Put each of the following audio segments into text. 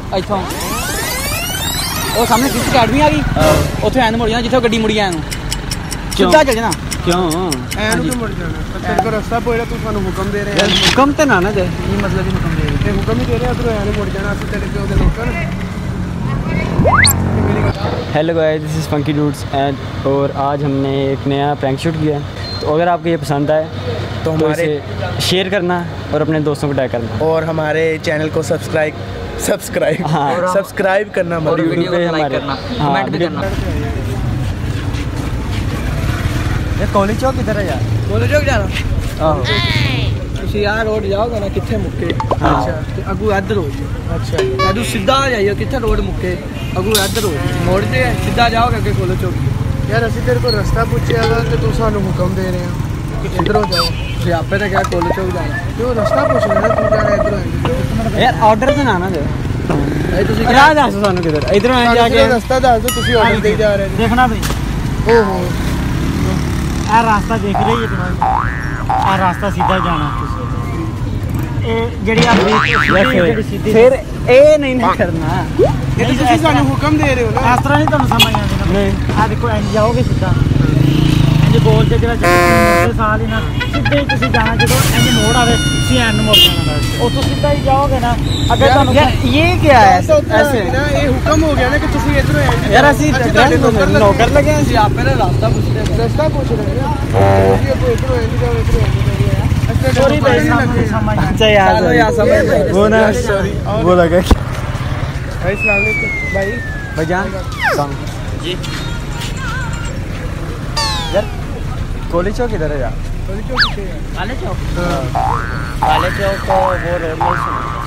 इत्थों ਉਹ ਸਾਹਮਣੇ ਕਿਸ ਅਕੈਡਮੀ ਆ ਗਈ ਉੱਥੇ ਐਨ ਮੁੜ ਜਾਣਾ ਜਿੱਥੇ ਗੱਡੀ ਮੁੜੀ ਐਨ ਸਿੱਧਾ ਚੱਲ ਜਾਣਾ ਕਿਉਂ ਐਨ ਨੂੰ ਮੁੜ ਜਾਣਾ ਤੇਰੇ ਕੋਲ ਰਸਤਾ ਪੋਇੜਾ ਤੂੰ ਸਾਨੂੰ ਹੁਕਮ ਦੇ ਰਿਹਾ ਹੁਕਮ ਤੇ ਨਾ ਦੇ ਇਹ ਮਤਲਬ ਹੀ ਹੁਕਮ ਦੇ ਰਿਹਾ ਤੇ ਹੁਕਮ ਹੀ ਦੇ ਰਿਹਾ ਤੂੰ ਐਨ ਮੁੜ जाना ਅਸੀਂ ਤੇਰੇ ਪਿਓ ਦੇ ਨੌਕਰ hello guys, this is funky dudes and और आज हमने एक नया प्रैंक शूट किया है। तो अगर आपको ये पसंद आए तो हमारे शेयर करना और अपने दोस्तों को टैग करना और हमारे चैनल को सब्सक्राइब करना और वीडियो पे हमारे कमेंट भी करना। ये कॉलेज चौक किधर है यार? कॉलेज चौक जाना ਤੁਸੀਂ ਆਹ ਰੋਡ ਜਾਓਗੇ ਨਾ ਕਿੱਥੇ ਮੁੱਕੇ ਅੱਛਾ ਤੇ ਅੱਗੂ ਇੱਧਰ ਹੋ ਜੀ ਅੱਛਾ ਜਦੋਂ ਸਿੱਧਾ ਜਾਈਓ ਕਿੱਥੇ ਰੋਡ ਮੁੱਕੇ ਅੱਗੂ ਇੱਧਰ ਹੋ ਜੀ ਮੋੜ ਤੇ ਸਿੱਧਾ ਜਾਓਗੇ ਅੱਗੇ ਕੋਲ ਚੌਕ ਯਾਰ ਅਸੀਂ ਤੇਰੇ ਕੋਲ ਰਸਤਾ ਪੁੱਛਿਆ ਵਾ ਤੇ ਤੂੰ ਸਾਨੂੰ ਹੁਕਮ ਦੇ ਰਿਹਾ ਕਿ ਇੱਧਰੋਂ ਜਾਓ ਤੁਸੀਂ ਆਪੇ ਤਾਂ ਕਿਹਾ ਕੋਲ ਚੌਕ ਜਾਣਾ ਕਿਉਂ ਰਸਤਾ ਪੁੱਛ ਰਿਹਾ ਤੂੰ ਕਹਿ ਰਿਹਾ ਇੱਧਰੋਂ ਯਾਰ ਆਰਡਰ ਤੇ ਨਾ ਦੇ ਇਹ ਤੁਸੀਂ ਰਾਹ ਦੱਸ ਸਾਨੂੰ ਕਿਧਰ ਇਧਰੋਂ ਆ ਜਾ ਕੇ ਰਸਤਾ ਦੱਸ ਦਿਓ ਤੁਸੀਂ ਆਰਡਰ ਦੇ ਜਾ ਰਹੇ ਦੇਖਣਾ ਬਈ ਓਹੋ ਇਹ ਰਾਸਤਾ ਦੇਖ ਰਹੀ ਹੈ ਤੁਹਾਨੂੰ ਆ ਰਾਸਤਾ ਸਿੱਧਾ ਜਾਣਾ ਇਹ ਜਿਹੜੀ ਆ ਫਿਰ ਇਹ ਨਹੀਂ ਕਰਨਾ ਇਹ ਤੁਸੀਂ ਸਾਨੂੰ ਹੁਕਮ ਦੇ ਰਹੇ ਹੋ ਨਾ ਇਸ ਤਰ੍ਹਾਂ ਨਹੀਂ ਤੁਹਾਨੂੰ ਸਮਝ ਆਉਂਦੀ ਨਹੀਂ ਆ ਦੇਖੋ ਇੰਜ ਜਾਓਗੇ ਸਿੱਧਾ ਇੰਜ ਬੋਲ ਤੇ ਜਿਹੜਾ ਸਾਲ ਹੀ ਨਾ ਸਿੱਧੇ ਹੀ ਤੁਸੀਂ ਜਾਣਾ ਜਦੋਂ ਇੰਜ ਮੋੜ ਆਵੇ ਤੁਸੀਂ ਐਨ ਮੋੜ ਜਾਣਾ ਉਹ ਤੋਂ ਸਿੱਧਾ ਹੀ ਜਾਓਗੇ ਨਾ ਅਗਰ ਤੁਹਾਨੂੰ ਇਹ ਕੀ ਹੈ ਐਸੇ ਨਾ ਇਹ ਹੁਕਮ ਹੋ ਗਿਆ ਨਾ ਕਿ ਤੁਸੀਂ ਇੱਧਰੋਂ ਯਾਰ ਅਸੀਂ ਨੌਕਰ ਲੱਗੇ ਹਾਂ ਤੁਸੀਂ ਆਪੇ ਨਾ ਰਸਤਾ ਪੁੱਛ ਰਹੇ ਤੁਸੀਂ ਇੱਧਰੋਂ ਇੰਜ ਜਾਓ ਇੱਧਰੋਂ सॉरी भाई अच्छा यार वो ना वो लगा भाई अस्सलाम वालेकुम भाईजान जी यार कॉलेज चौक किधर है यार? काले चौक तो वो रोड में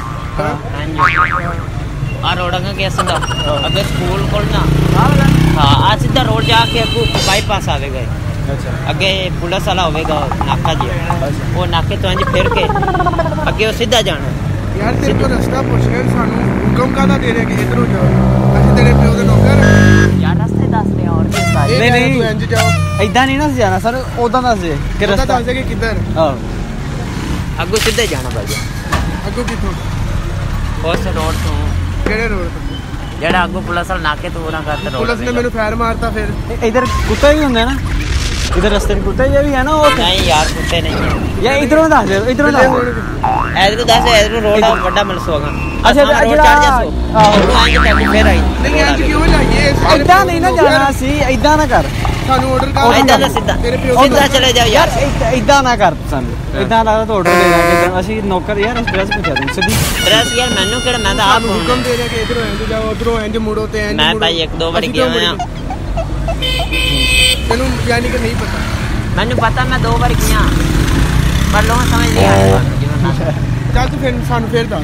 आ रोड का कैसे ना अगर स्कूल खोलना हाँ आज सीधा रोड जाके बाईपास आवेगा अच्छा अगे पुलिस वाला होगा नाका जी वो नाके तो इंज फिर के अगे वो सीधा जाना यार तेरे को रास्ता पूछ रहे सानू हुक्म कादा दे रहे कि इधरों जाओ ਅਸੀਂ ਤੇਰੇ ਪਿਓ ਦੇ ਨੌਕਰ यार रास्ते दस दे और के साथ नहीं ਤੂੰ ਇੰਜ ਜਾਓ ਇਦਾਂ ਨਹੀਂ ਨਾ ਜਾਣਾ ਸਰ ਉਦਾਂ ਦੱਸ ਦੇ ਕਿ ਰਸਤਾ ਰਸਤਾ ਦੱਸ ਦੇ ਕਿ ਕਿੱਧਰ ਹਾਂ अगो सीधे जाना भाई ਅੱਗੋਂ ਕਿੱਥੋਂ उस रोड तो ਕਿਹੜੇ ਰੋਡ ਤੋਂ जेड़ा अगो पुलिस वाला नाके तो ना करते रोड ਪੁਲਿਸ ਨੇ ਮੈਨੂੰ ਫਾਇਰ ਮਾਰਤਾ ਫਿਰ इधर कुत्ता ही होंगे ना इधर रास्ते में कुत्ता ये भी है ना वो नहीं यार कुत्ते नहीं है या इधरों दस दे इधरों दस इधर दस इधर रोड बड़ा मिल सोगा अच्छा रोड चढ़ जा सो आगे तक फिर आई ਨਹੀਂ ਇੰਜ ਕਿਉਂ ਜਾਈਏ इधर नहीं ना जाना सी इधर ना कर ਸਾਨੂੰ ਆਰਡਰ ਕਰ इधर सीधा ਤੇਰੇ ਪਿਓ सीधा चले जाओ यार इधर ना कर पसंद इधर ना तो ऑर्डर दे जाके ਅਸੀਂ ਨੌਕਰ ਯਾਰ ਐਕਸਪ੍ਰੈਸ ਪਹੁੰਚਾ ਦੇ ਸਿੱਧੀ ड्रेस यार मैनू केड़ा मैं तो आप ਹੁਕਮ ਦੇ ਰਿਹਾ ਕਿ ਇਧਰੋਂ ਇੰਜ ਜਾਓ ਉਧਰੋਂ ਇੰਜ ਮੁੜੋ ਤੇ ਇੰਜ मैं भाई एक दो बार गया हूं ਤੈਨੂੰ ਯਾਨੀ ਕਿ ਨਹੀਂ ਪਤਾ मैनू पता मैं दो बार गया पर लोग समझ नहीं आया ਚੱਲ ਤੂੰ ਫਿਰ ਸਾਨੂੰ ਫਿਰ ਦੱਸ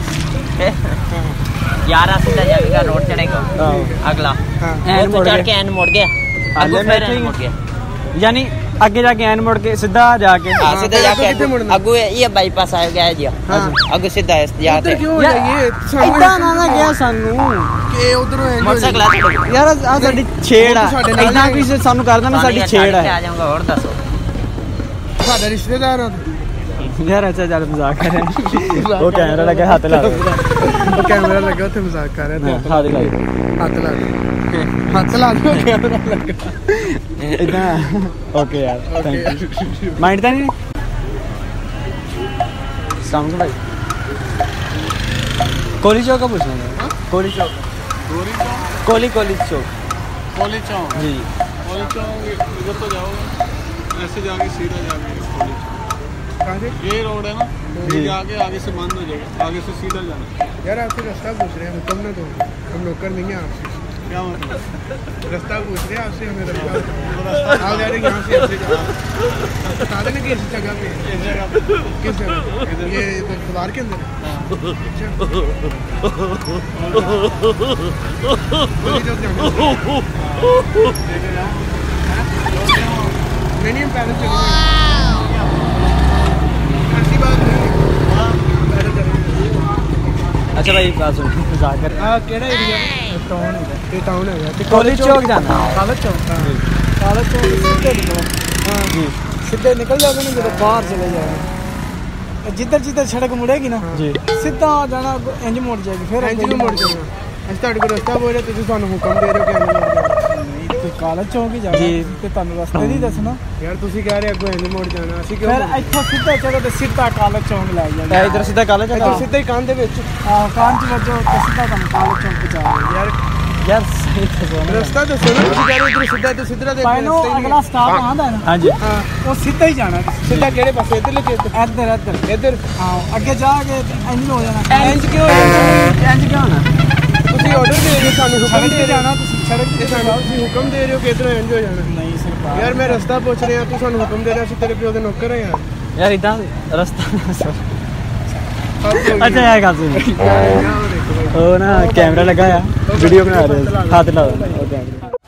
यार सीधा जाएगा रोड चढ़ेगा अगला ਹਾਂ ਐਨ ਮੁੜ चढ़ के के एन मुड़ गया अगले फिर में एन मुड़ गया यानी आगे जाके एन मुड़ के सीधा जाके हां सीधा जाके कितने मुड़ना? अगू ये बाईपास आ गया जी अगू सीधा ਉੱਧਰ जाते ਕਿਉਂ ਜਾਈਏ ਇਦਾਂ ਨਾ ਗਿਆ ਸਾਨੂੰ ਕਿ ਉਧਰੋਂ ਇੰਜ मोटरसाइकिल ਯਾਰ ਆ ਸਾਡੀ ਛੇੜ ਆ ਸਾਡੇ ਨਾਲ ਇਦਾਂ ਵੀ ਸਾਨੂੰ ਕਰ ਦੇਣਾ ਸਾਡੀ ਛੇੜ आ ਆ जाऊंगा और दसो ਸਾਡਾ ਰਿਸ਼ਤੇਦਾਰ ਆ ਯਾਰ ਅੱਛਾ ਚੱਲ ਮਜ਼ਾਕ ਕਰ ਰਿਹਾ ਉਹ ਕੈਮਰਾ ਲੱਗਾ ਹੱਥ ਲਾ ਦੇ ਉਹ ਕੈਮਰਾ ਲੱਗਾ ਉੱਥੇ ਮਜ਼ਾਕ ਕਰ ਰਿਹਾ ਹੱਥ ਲਾ ਦੇ ਹੱਥ ਲਾ ਦੇ ਹੱਥ ਲਾ ਦੇ ਕੈਮਰਾ ਲੱਗਾ ਇਦਾਂ ਓਕੇ ਯਾਰ ਥੈਂਕ ਯੂ ਮਾਈਂਡ ਤਾਂ ਨਹੀਂ ਸਾਊਂਡ ਭਾਈ कोली चौक का पूछना है कोली चौक कोली चौक जी इधर तो जाओगे ऐसे जाके सीधा जाके कहाँ से ये रोड है ना जी। ये आगे से बंद हो जाएगा आगे से सीधा जाना यार आपसे रास्ता पूछ रहे हैं हुक्म ना दो हम नौकर नहीं हैं आपसे क्या मतलब रास्ता पूछ रहे हैं आपसे हमें रास्ता आप जा रहे हैं यहाँ से ऐसे जाओ बता देना कि इस जगह पे इस जगह पे किस जगह ये बाजार के अंदर अच्छा कोली चौक जाना नहीं हम पैदल चलेंगे ऐसी बात नहीं पैदल चलेंगे अच्छा भाई बात सुन मजाक कर हाँ केड़ा एरिया टाउन है ये टाउन है कोली चौक जाना काला चौक सीधे निकलो हाँ जी सीधे निकल जाओगे ना जब बाहर चले जाओगे जिधर जिधर सड़क मुड़ेगी ना जी सीधा जाना इंज मुड़ जाएगी फिर इंज भी मुड़ जाएगा ਅਸੀਂ ਤੁਹਾਡੇ ਕੋਲ ਰਸਤਾ ਪੁੱਛ ਰਹੇ ਤੁਸੀਂ ਸਾਨੂੰ ਹੁਕਮ ਦੇ ਰਹੇ ਹੋ ਕਿ ਇੰਜ ਮੁੜ ਜਾਣਾ। ਤੇ ਕਾਲਜ ਚੌਂਕ ਹੀ ਜਾਣਾ ਜੀ। ਤੇ ਤੁਹਾਨੂੰ ਰਸਤੇ ਨਹੀਂ ਦੱਸਣਾ ਯਾਰ ਤੁਸੀਂ ਕਹਿ ਰਹੇ ਅੱਗੋਂ ਇੰਜ ਮੁੜ ਜਾਣਾ ਅਸੀਂ ਕਿਉਂ ਫਿਰ ਇੱਥੋਂ ਸਿੱਧਾ ਚਲੋ ਤੇ ਸਿੱਧਾ ਕਾਲਜ ਚੌਂਕ ਲੈ ਤਾਂ ਜਾਣਾ ਇਧਰ ਸਿੱਧਾ ਕਾਲਜ ਇੱਧਰ ਸਿੱਧਾ ਹੀ ਕੰਨ ਦੇ ਵਿੱਚ ਆਹ ਕਾਂਚ ਵੱਜੋ ਤੇ ਸਿੱਧਾ ਤੁਹਾਨੂੰ ਕਾਲਜ ਚੌਂਕ ਪਹੁੰਚਾ ਯਾਰ ਯਾਰ ਸਹੀ ਦੱਸੋ ਨਾ। ਰਸਤਾ ਦੱਸੋ ਨਾ ਤੁਸੀਂ ਕਹਿ ਰਹੇ ਇੱਧਰ ਸਿੱਧਾ ਤੇ ਸਿੱਧਾ ਦੇ ਪਾਇਨੋ ਅਗਲਾ ਸਟਾਪ ਆਂਦਾ ਨਾ ਹਾਂਜੀ ਹਾਂ ਉਹ ਸਿੱਧਾ ਹੀ ਜਾਣਾ ਤੁਸੀਂ। ਸਿੱਧਾ ਕਿਹੜੇ ਪਾਸੇ ਇੱਧਰ ਲੱਗੇ ਇੱਧਰ ਇੱਧਰ ਇੱਧਰ ਹਾਂ ਅੱਗੇ ਜਾ ਕੇ ਇੰਜ ਹੋ ਜਾਣਾ ਇੰਜ ਕਿਉਂ ਹੋਇਆ ਇੰਜ ਕਿਉਂ ਹੋਣਾ? ਤੁਸੀਂ ਆਰਡਰ ਦੇ ਰਹੇ ਹੋ ਸਾਨੂੰ ਹੁਕਮ ਸੜਕ ਦੇ ਤੇ ਰਹੇ ਜਾਣਾ ਹੋ ਤੁਸੀਂ ਸੜਕ ਇਹ ਤੇ ਸਾਨੂੰ ਤੁਸੀਂ ਹੁਕਮ ਦੇ ਰਹੇ ਹੋ ਕਿ ਇੱਧਰ ਇੰਜ ਹੋ ਜਾਣਾ ਨਹੀਂ ਸਰਕਾਰ ਯਾਰ ਮੈਂ ਰਸਤਾ ਪੁੱਛ ਰਿਹਾ ਤੂੰ ਸਾਨੂੰ ਹੁਕਮ ਦੇ ਰਿਹਾ ਅਸੀਂ ਤੇਰੇ ਪਿਓ ਦੇ ਨੌਕਰ ਆ ਯਾਰ ਯਾਰ ਇਦਾਂ ਰਸਤਾ ਦੱਸੋ। ਅੱਛਾ ਅੱਛਾ ਇਹ ਗੱਲ ਸੁਣ ਉਹ ਨਾ ਕੈਮਰਾ ਲੱਗਾ ਆ ਵੀਡੀਓ ਬਣਾ ਰਹੇ ਹੱਥ ਲਾ